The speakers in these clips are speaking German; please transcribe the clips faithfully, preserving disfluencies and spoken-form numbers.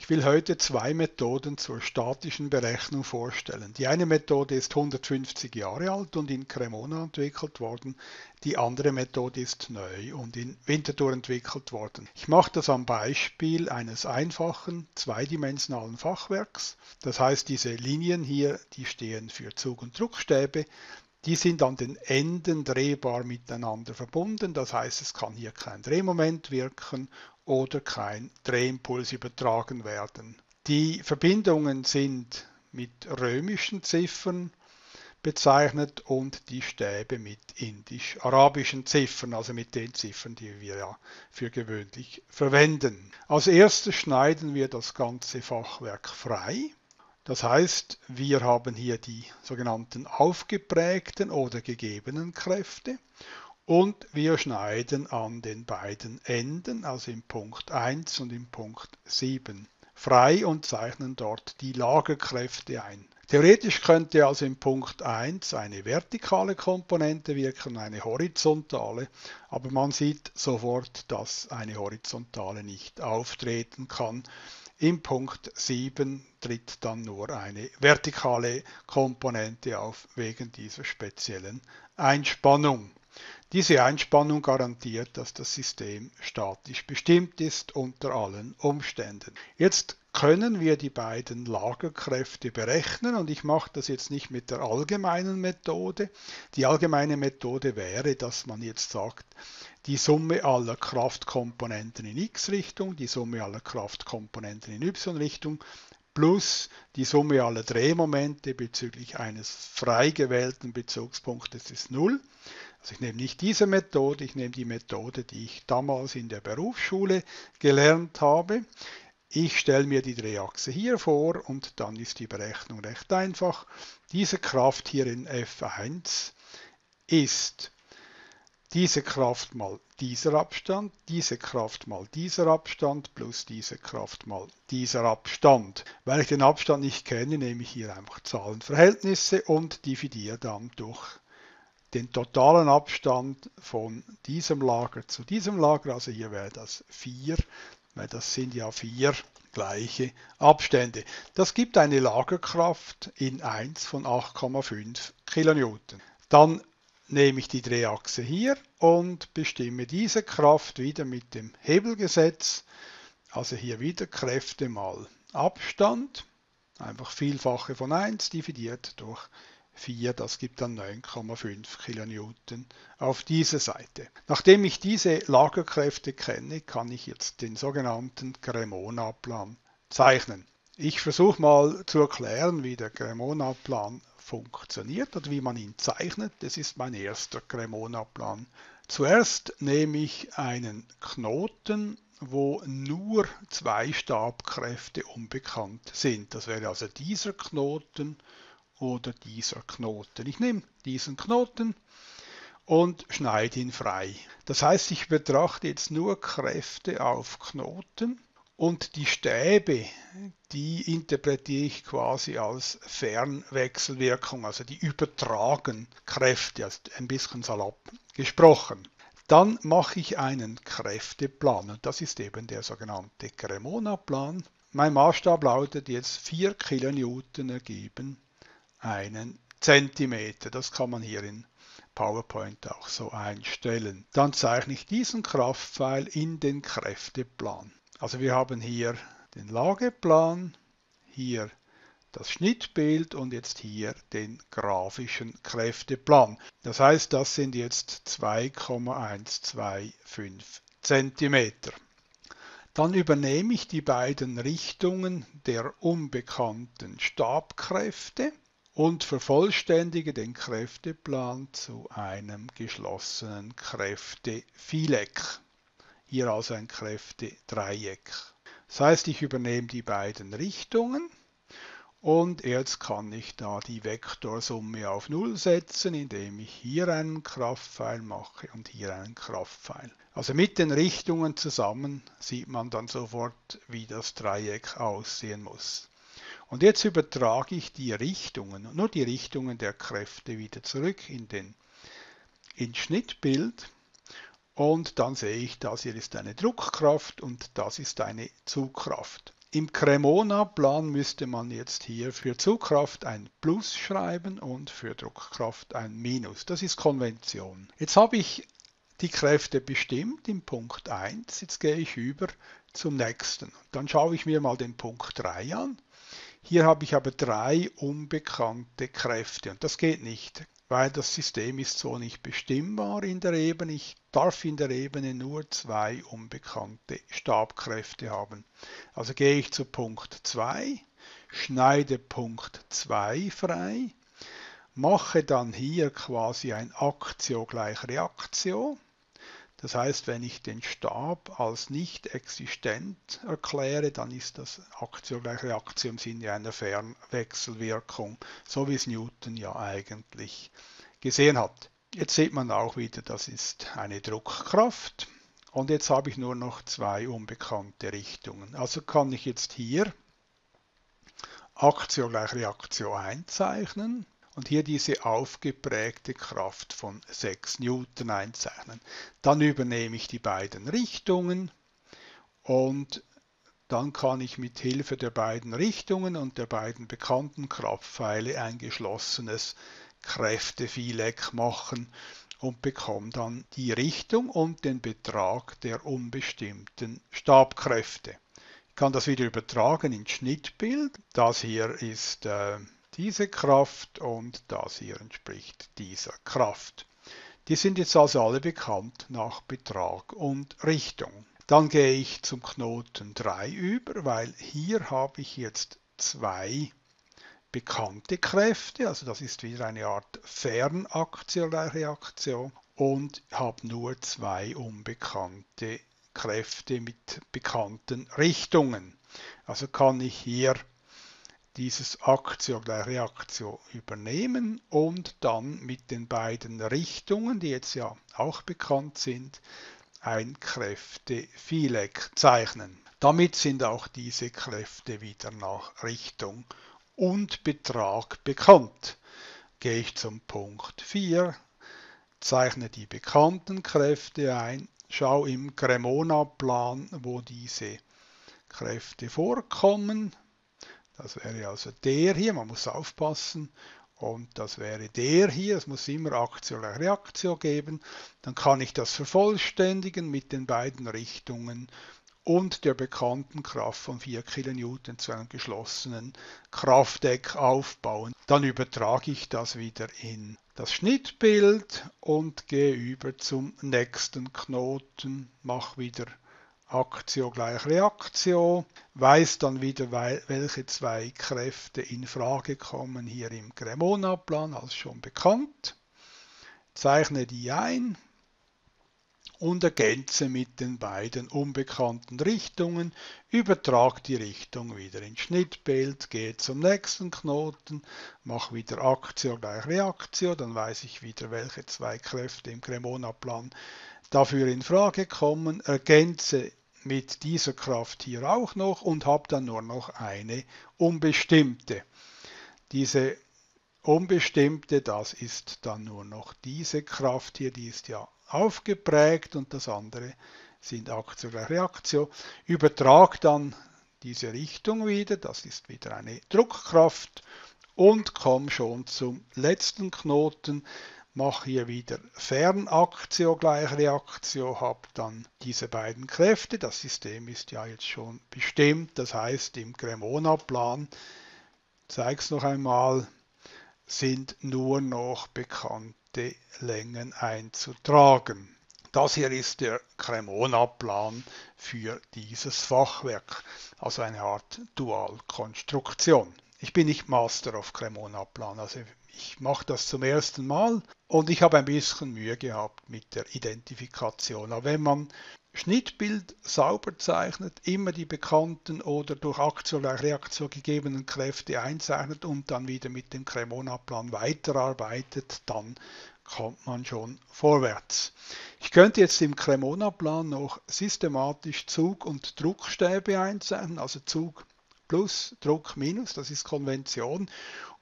Ich will heute zwei Methoden zur statischen Berechnung vorstellen. Die eine Methode ist hundertfünfzig Jahre alt und in Cremona entwickelt worden. Die andere Methode ist neu und in Winterthur entwickelt worden. Ich mache das am Beispiel eines einfachen zweidimensionalen Fachwerks. Das heißt, diese Linien hier, die stehen für Zug- und Druckstäbe. Die sind an den Enden drehbar miteinander verbunden. Das heißt, es kann hier kein Drehmoment wirken oder kein Drehimpuls übertragen werden. Die Verbindungen sind mit römischen Ziffern bezeichnet und die Stäbe mit indisch-arabischen Ziffern, also mit den Ziffern, die wir ja für gewöhnlich verwenden. Als erstes schneiden wir das ganze Fachwerk frei. Das heißt, wir haben hier die sogenannten aufgeprägten oder gegebenen Kräfte und wir schneiden an den beiden Enden, also im Punkt eins und im Punkt sieben, frei und zeichnen dort die Lagerkräfte ein. Theoretisch könnte also im Punkt eins eine vertikale Komponente wirken, eine horizontale, aber man sieht sofort, dass eine horizontale nicht auftreten kann. Im Punkt sieben tritt dann nur eine vertikale Komponente auf wegen dieser speziellen Einspannung. Diese Einspannung garantiert, dass das System statisch bestimmt ist unter allen Umständen. Jetzt können wir die beiden Lagerkräfte berechnen und ich mache das jetzt nicht mit der allgemeinen Methode. Die allgemeine Methode wäre, dass man jetzt sagt, die Summe aller Kraftkomponenten in x-Richtung, die Summe aller Kraftkomponenten in y-Richtung plus die Summe aller Drehmomente bezüglich eines frei gewählten Bezugspunktes ist null. Also ich nehme nicht diese Methode, ich nehme die Methode, die ich damals in der Berufsschule gelernt habe. Ich stelle mir die Drehachse hier vor und dann ist die Berechnung recht einfach. Diese Kraft hier in F eins ist diese Kraft mal dieser Abstand, diese Kraft mal dieser Abstand plus diese Kraft mal dieser Abstand. Weil ich den Abstand nicht kenne, nehme ich hier einfach Zahlenverhältnisse und dividiere dann durch den totalen Abstand von diesem Lager zu diesem Lager. Also hier wäre das vier, weil das sind ja vier gleiche Abstände. Das gibt eine Lagerkraft in eins von acht Komma fünf Kilonewton. Dann nehme ich die Drehachse hier und bestimme diese Kraft wieder mit dem Hebelgesetz. Also hier wieder Kräfte mal Abstand, einfach Vielfache von eins dividiert durch vier, das gibt dann neun Komma fünf Kilonewton auf dieser Seite. Nachdem ich diese Lagerkräfte kenne, kann ich jetzt den sogenannten Cremona-Plan zeichnen. Ich versuche mal zu erklären, wie der Cremona-Plan funktioniert oder wie man ihn zeichnet. Das ist mein erster Cremona-Plan. Zuerst nehme ich einen Knoten, wo nur zwei Stabkräfte unbekannt sind. Das wäre also dieser Knoten oder dieser Knoten. Ich nehme diesen Knoten und schneide ihn frei. Das heißt, ich betrachte jetzt nur Kräfte auf Knoten und die Stäbe, die interpretiere ich quasi als Fernwechselwirkung, also die übertragen Kräfte, also ein bisschen salopp gesprochen. Dann mache ich einen Kräfteplan und das ist eben der sogenannte Cremona-Plan. Mein Maßstab lautet jetzt vier Kilonewton ergeben einen Zentimeter. Das kann man hier in PowerPoint auch so einstellen. Dann zeichne ich diesen Kraftpfeil in den Kräfteplan. Also wir haben hier den Lageplan, hier das Schnittbild und jetzt hier den grafischen Kräfteplan. Das heißt, das sind jetzt zwei Komma eins zwei fünf Zentimeter. Dann übernehme ich die beiden Richtungen der unbekannten Stabkräfte und vervollständige den Kräfteplan zu einem geschlossenen Kräfteviereck. Hier also ein Kräftedreieck. Das heißt, ich übernehme die beiden Richtungen und jetzt kann ich da die Vektorsumme auf null setzen, indem ich hier einen Kraftpfeil mache und hier einen Kraftpfeil. Also mit den Richtungen zusammen sieht man dann sofort, wie das Dreieck aussehen muss. Und jetzt übertrage ich die Richtungen, nur die Richtungen der Kräfte wieder zurück in den ins Schnittbild. Und dann sehe ich, das hier ist eine Druckkraft und das ist eine Zugkraft. Im Cremona-Plan müsste man jetzt hier für Zugkraft ein Plus schreiben und für Druckkraft ein Minus. Das ist Konvention. Jetzt habe ich die Kräfte bestimmt im Punkt eins. Jetzt gehe ich über zum nächsten. Dann schaue ich mir mal den Punkt drei an. Hier habe ich aber drei unbekannte Kräfte und das geht nicht, weil das System ist so nicht bestimmbar in der Ebene. Ich darf in der Ebene nur zwei unbekannte Stabkräfte haben. Also gehe ich zu Punkt zwei, schneide Punkt zwei frei, mache dann hier quasi ein Aktio gleich Reaktio. Das heißt, wenn ich den Stab als nicht existent erkläre, dann ist das Aktio gleich Reaktio im Sinne einer Fernwechselwirkung, so wie es Newton ja eigentlich gesehen hat. Jetzt sieht man auch wieder, das ist eine Druckkraft und jetzt habe ich nur noch zwei unbekannte Richtungen. Also kann ich jetzt hier Aktio gleich Reaktio einzeichnen und hier diese aufgeprägte Kraft von sechs Newton einzeichnen. Dann übernehme ich die beiden Richtungen und dann kann ich mit Hilfe der beiden Richtungen und der beiden bekannten Kraftpfeile ein geschlossenes Kräfteviereck machen und bekomme dann die Richtung und den Betrag der unbestimmten Stabkräfte. Ich kann das wieder übertragen ins Schnittbild. Das hier ist äh, diese Kraft und das hier entspricht dieser Kraft. Die sind jetzt also alle bekannt nach Betrag und Richtung. Dann gehe ich zum Knoten drei über, weil hier habe ich jetzt zwei bekannte Kräfte, also das ist wieder eine Art Fernaktion-Reaktion und habe nur zwei unbekannte Kräfte mit bekannten Richtungen. Also kann ich hier dieses Aktio gleich Reaktio übernehmen und dann mit den beiden Richtungen, die jetzt ja auch bekannt sind, ein Kräfteviereck zeichnen. Damit sind auch diese Kräfte wieder nach Richtung und Betrag bekannt. Gehe ich zum Punkt vier, zeichne die bekannten Kräfte ein, schaue im Cremona-Plan, wo diese Kräfte vorkommen. Das wäre also der hier, man muss aufpassen, und das wäre der hier, es muss immer Aktio gleich Reaktio geben. Dann kann ich das vervollständigen mit den beiden Richtungen und der bekannten Kraft von vier Kilonewton zu einem geschlossenen Krafteck aufbauen. Dann übertrage ich das wieder in das Schnittbild und gehe über zum nächsten Knoten, mache wieder Aktio gleich Reaktio, weiß dann wieder, welche zwei Kräfte in Frage kommen hier im Cremona-Plan, als schon bekannt, zeichne die ein und ergänze mit den beiden unbekannten Richtungen, übertrage die Richtung wieder ins Schnittbild, gehe zum nächsten Knoten, mache wieder Aktio gleich Reaktio, dann weiß ich wieder, welche zwei Kräfte im Cremona-Plan dafür in Frage kommen, ergänze mit dieser Kraft hier auch noch und habe dann nur noch eine unbestimmte. Diese unbestimmte, das ist dann nur noch diese Kraft hier, die ist ja aufgeprägt und das andere sind Aktio gleich Reaktio. Übertrage dann diese Richtung wieder, das ist wieder eine Druckkraft und komme schon zum letzten Knoten. Mache hier wieder Fernaktio gleich Reaktio, habe dann diese beiden Kräfte. Das System ist ja jetzt schon bestimmt, das heißt im Cremona-Plan, zeige es noch einmal, sind nur noch bekannte Längen einzutragen. Das hier ist der Cremona-Plan für dieses Fachwerk, also eine Art Dualkonstruktion. Ich bin nicht Master of Cremona-Plan, also ich mache das zum ersten Mal und ich habe ein bisschen Mühe gehabt mit der Identifikation. Aber wenn man Schnittbild sauber zeichnet, immer die bekannten oder durch Aktio gleich Reaktio gegebenen Kräfte einzeichnet und dann wieder mit dem Cremona-Plan weiterarbeitet, dann kommt man schon vorwärts. Ich könnte jetzt im Cremona-Plan noch systematisch Zug- und Druckstäbe einzeichnen, also Zug plus, Druck minus, das ist Konvention.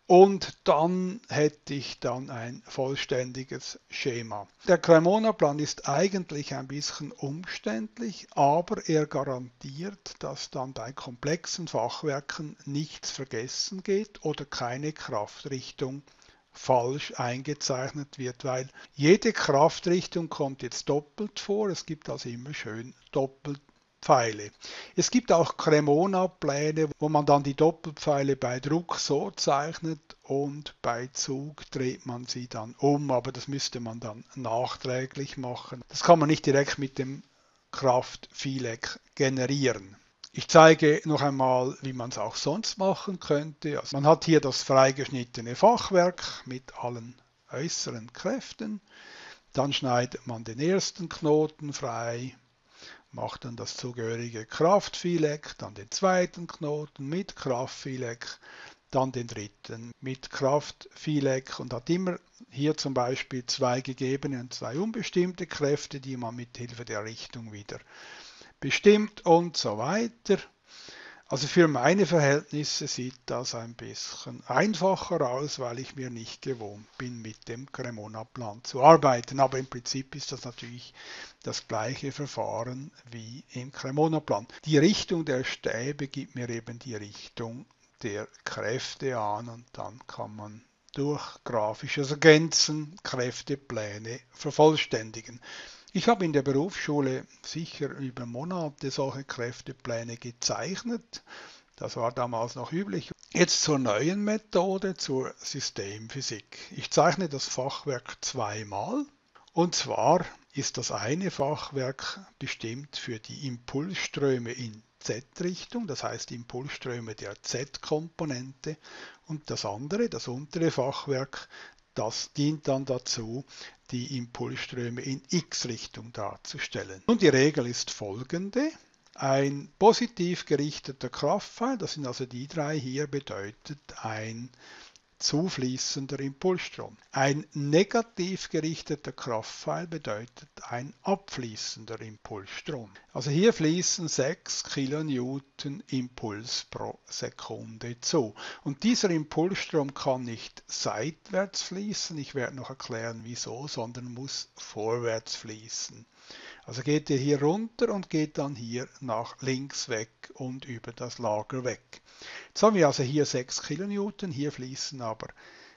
und dann hätte ich dann ein vollständiges Schema. Der Cremona-Plan ist eigentlich ein bisschen umständlich, aber er garantiert, dass dann bei komplexen Fachwerken nichts vergessen geht oder keine Kraftrichtung falsch eingezeichnet wird, weil jede Kraftrichtung kommt jetzt doppelt vor. Es gibt also immer schön Doppelpfeile. Es gibt auch Cremona-Pläne, wo man dann die Doppelpfeile bei Druck so zeichnet und bei Zug dreht man sie dann um, aber das müsste man dann nachträglich machen. Das kann man nicht direkt mit dem Kraft-Viereck generieren. Ich zeige noch einmal, wie man es auch sonst machen könnte. Also man hat hier das freigeschnittene Fachwerk mit allen äußeren Kräften. Dann schneidet man den ersten Knoten frei, macht dann das zugehörige Kraftviereck, dann den zweiten Knoten mit Kraftviereck, dann den dritten mit Kraftviereck und hat immer hier zum Beispiel zwei gegebene und zwei unbestimmte Kräfte, die man mit Hilfe der Richtung wieder bestimmt und so weiter. Also für meine Verhältnisse sieht das ein bisschen einfacher aus, weil ich mir nicht gewohnt bin, mit dem Cremona-Plan zu arbeiten. Aber im Prinzip ist das natürlich das gleiche Verfahren wie im Cremona-Plan. Die Richtung der Stäbe gibt mir eben die Richtung der Kräfte an und dann kann man durch grafisches Ergänzen Kräftepläne vervollständigen. Ich habe in der Berufsschule sicher über Monate solche Kräftepläne gezeichnet. Das war damals noch üblich. Jetzt zur neuen Methode, zur Systemphysik. Ich zeichne das Fachwerk zweimal. Und zwar ist das eine Fachwerk bestimmt für die Impulsströme in Z-Richtung, das heißt Impulsströme der Z-Komponente. Und das andere, das untere Fachwerk, das dient dann dazu, die Impulsströme in X-Richtung darzustellen. Und die Regel ist folgende. Ein positiv gerichteter Kraftpfeil, das sind also die drei hier, bedeutet ein zufließender Impulsstrom. Ein negativ gerichteter Kraftpfeil bedeutet ein abfließender Impulsstrom. Also hier fließen sechs Kilonewton Impuls pro Sekunde zu. Und dieser Impulsstrom kann nicht seitwärts fließen, ich werde noch erklären wieso, sondern muss vorwärts fließen. Also geht er hier runter und geht dann hier nach links weg und über das Lager weg. Jetzt haben wir also hier sechs Kilonewton, hier fließen aber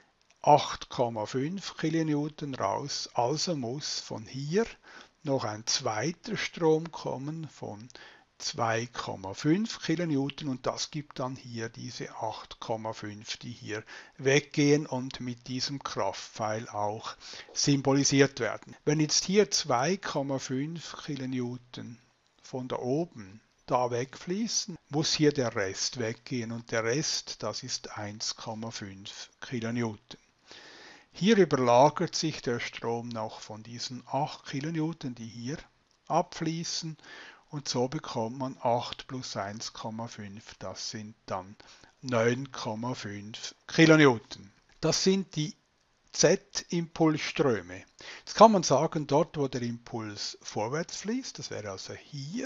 acht Komma fünf Kilonewton raus, also muss von hier noch ein zweiter Strom kommen von zwei Komma fünf Kilonewton und das gibt dann hier diese acht Komma fünf, die hier weggehen und mit diesem Kraftpfeil auch symbolisiert werden. Wenn jetzt hier zwei Komma fünf Kilonewton von da oben da wegfließen, muss hier der Rest weggehen und der Rest, das ist eins Komma fünf Kilonewton. Hier überlagert sich der Strom noch von diesen acht Kilonewton, die hier abfließen und so bekommt man acht plus eins Komma fünf, das sind dann neun Komma fünf Kilonewton. Das sind die Z-Impulsströme. Jetzt kann man sagen, dort wo der Impuls vorwärts fließt, das wäre also hier,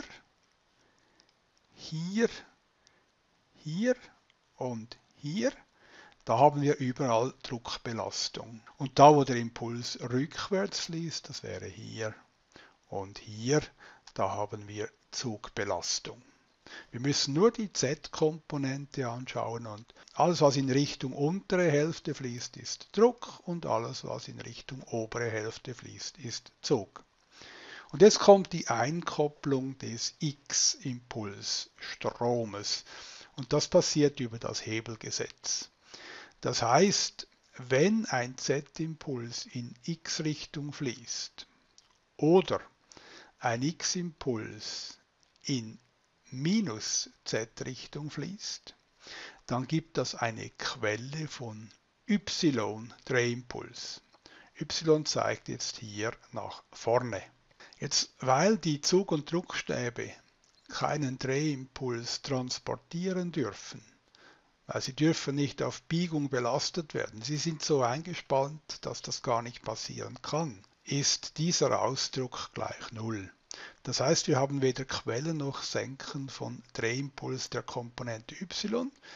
hier, hier und hier, da haben wir überall Druckbelastung. Und da wo der Impuls rückwärts fließt, das wäre hier und hier, da haben wir Zugbelastung. Wir müssen nur die Z-Komponente anschauen und alles, was in Richtung untere Hälfte fließt, ist Druck und alles, was in Richtung obere Hälfte fließt, ist Zug. Und jetzt kommt die Einkopplung des X-Impulsstromes und das passiert über das Hebelgesetz. Das heißt, wenn ein Z-Impuls in X-Richtung fließt oder ein X-Impuls in minus Z-Richtung fließt, dann gibt das eine Quelle von Y-Drehimpuls. Y zeigt jetzt hier nach vorne. Jetzt, weil die Zug- und Druckstäbe keinen Drehimpuls transportieren dürfen, weil sie dürfen nicht auf Biegung belastet werden, sie sind so eingespannt, dass das gar nicht passieren kann, ist dieser Ausdruck gleich Null. Das heißt, wir haben weder Quellen noch Senken von Drehimpuls der Komponente Y.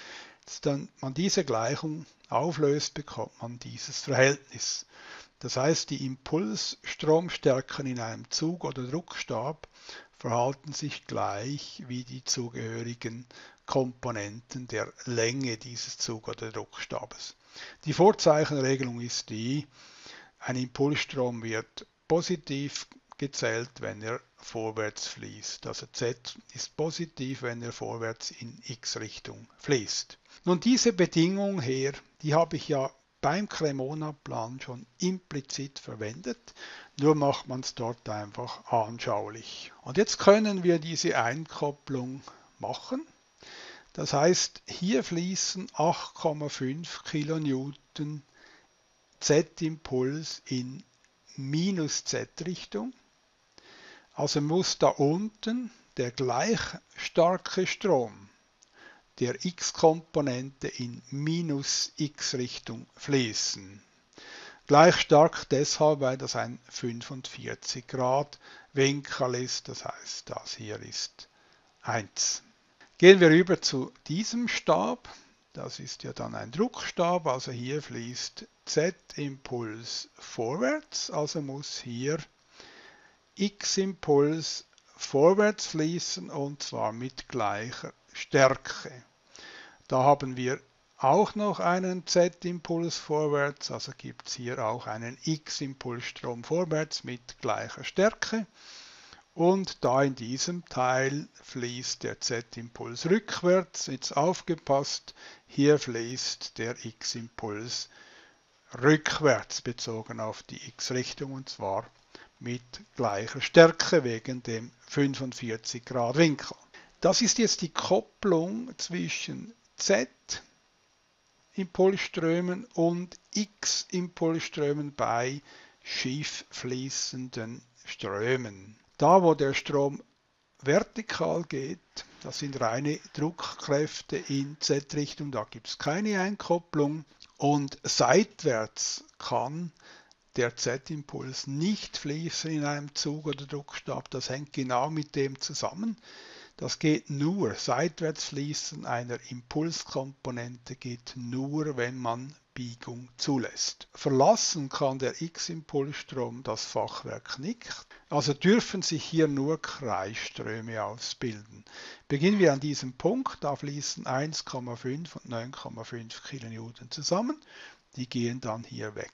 dann man diese Gleichung auflöst, bekommt man dieses Verhältnis. Das heißt, die Impulsstromstärken in einem Zug oder Druckstab verhalten sich gleich wie die zugehörigen Komponenten der Länge dieses Zug- oder Druckstabes. Die Vorzeichenregelung ist die, ein Impulsstrom wird positiv gezählt, wenn er vorwärts fließt. Also Z ist positiv, wenn er vorwärts in X-Richtung fließt. Nun, diese Bedingung hier, die habe ich ja beim Cremona-Plan schon implizit verwendet, nur macht man es dort einfach anschaulich. Und jetzt können wir diese Einkopplung machen. Das heißt, hier fließen acht Komma fünf Kilonewton Z-Impuls in minus Z-Richtung. Also muss da unten der gleich starke Strom der X-Komponente in minus X-Richtung fließen. Gleich stark deshalb, weil das ein fünfundvierzig Grad Winkel ist, das heißt, das hier ist eins. Gehen wir rüber zu diesem Stab, das ist ja dann ein Druckstab, also hier fließt Z-Impuls vorwärts, also muss hier X-Impuls vorwärts fließen und zwar mit gleicher Stärke. Da haben wir auch noch einen Z-Impuls vorwärts, also gibt es hier auch einen X-Impulsstrom vorwärts mit gleicher Stärke. Und da in diesem Teil fließt der Z-Impuls rückwärts. Jetzt aufgepasst, hier fließt der X-Impuls rückwärts bezogen auf die X-Richtung und zwar mit gleicher Stärke wegen dem fünfundvierzig Grad Winkel. Das ist jetzt die Kopplung zwischen Z-Impulsströmen und X-Impulsströmen bei schief fließenden Strömen. Da, wo der Strom vertikal geht, das sind reine Druckkräfte in Z-Richtung, da gibt es keine Einkopplung. Und seitwärts kann der Z-Impuls nicht fließen in einem Zug oder Druckstab. Das hängt genau mit dem zusammen. Das geht nur, seitwärts fließen einer Impulskomponente geht nur, wenn man Biegung zulässt. Verlassen kann der X-Impulsstrom das Fachwerk nicht, also dürfen sich hier nur Kreisströme ausbilden. Beginnen wir an diesem Punkt, da fließen eins Komma fünf und neun Komma fünf Kilonewton zusammen, die gehen dann hier weg.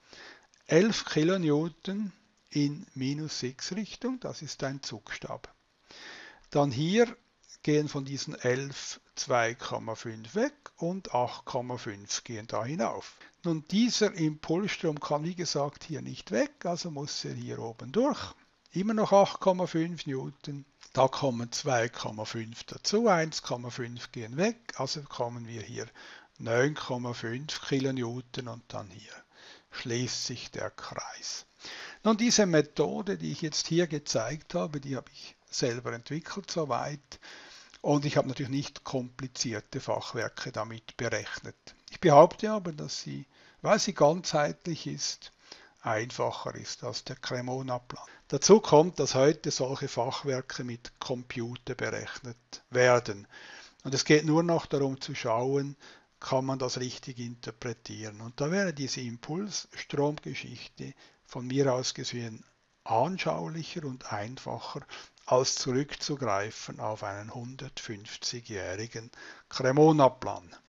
elf Kilonewton in minus X-Richtung, das ist ein Zugstab. Dann hier gehen von diesen elf zwei Komma fünf weg und acht Komma fünf gehen da hinauf. Nun, dieser Impulsstrom kann wie gesagt hier nicht weg, also muss er hier oben durch. Immer noch acht Komma fünf Newton. Da kommen zwei Komma fünf dazu, eins Komma fünf gehen weg, also bekommen wir hier neun Komma fünf Kilonewton und dann hier schließt sich der Kreis. Nun, diese Methode, die ich jetzt hier gezeigt habe, die habe ich selber entwickelt soweit und ich habe natürlich nicht komplizierte Fachwerke damit berechnet. Ich behaupte aber, dass sie, weil sie ganzheitlich ist, einfacher ist als der Cremona-Plan. Dazu kommt, dass heute solche Fachwerke mit Computer berechnet werden. Und es geht nur noch darum zu schauen, kann man das richtig interpretieren. Und da wäre diese Impulsstromgeschichte von mir aus gesehen anschaulicher und einfacher, als zurückzugreifen auf einen hundertfünfzigjährigen Cremona-Plan.